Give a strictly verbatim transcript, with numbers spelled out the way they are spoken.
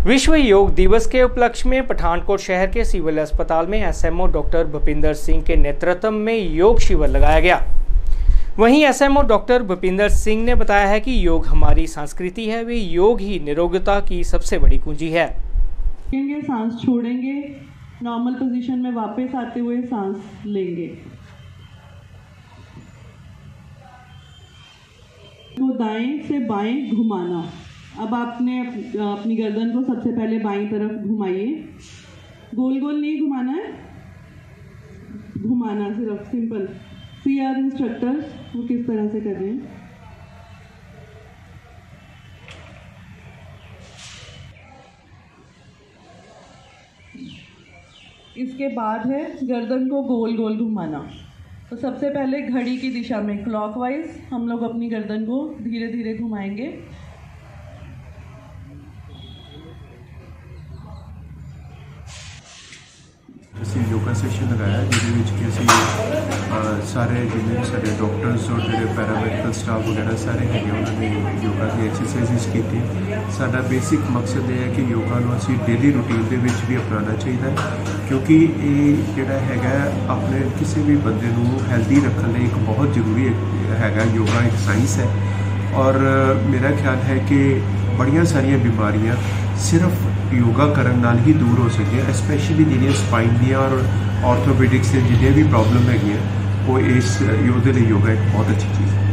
विश्व योग दिवस के उपलक्ष्य में पठानकोट शहर के सिविल अस्पताल में एसएमओ डॉक्टर भूपिंदर सिंह के नेतृत्व में योग शिविर लगाया गया। वहीं एसएमओ डॉक्टर भूपिंदर सिंह ने बताया है कि योग हमारी संस्कृति है, वे योग ही निरोगता की सबसे बड़ी कुंजी है। सांस छोड़ेंगे, नॉर्मल पोजीशन में वापस आते हुए सांस लेंगे। तो दाएं से बाएं घुमाना। अब आपने अपनी गर्दन को सबसे पहले बाईं तरफ घुमाइए। गोल गोल नहीं घुमाना है, घुमाना सिर्फ सिंपल। सी आर इंस्ट्रक्टर वो किस तरह से कर रहे हैं। इसके बाद है गर्दन को गोल गोल घुमाना। तो सबसे पहले घड़ी की दिशा में क्लॉकवाइज हम लोग अपनी गर्दन को धीरे धीरे घुमाएंगे। ਅਸੀਂ योगा सैशन लगाया जिसे सारे जिन्हें सारे डॉक्टर्स और जो पैरामेडिकल स्टाफ वगैरह सारे है उन्होंने योगा की एक्सरसाइज की। साडा बेसिक मकसद यह है कि योगा को असी डेली रूटीन के विच भी अपनाना चाहिए, क्योंकि ये जोड़ा है अपने किसी भी बंदे को हैल्दी रखने लिए एक बहुत जरूरी है। योगा एक साइंस है और मेरा ख्याल है कि बड़िया सारिया बीमारियां सिर्फ योगा करने नाल ही दूर हो सकती, स्पैशली जिन्हें स्पाइन दियाँ और ऑर्थोपेडिक्स से जिन्हें भी प्रॉब्लम है वो इस योगा एक बहुत अच्छी चीज़ है।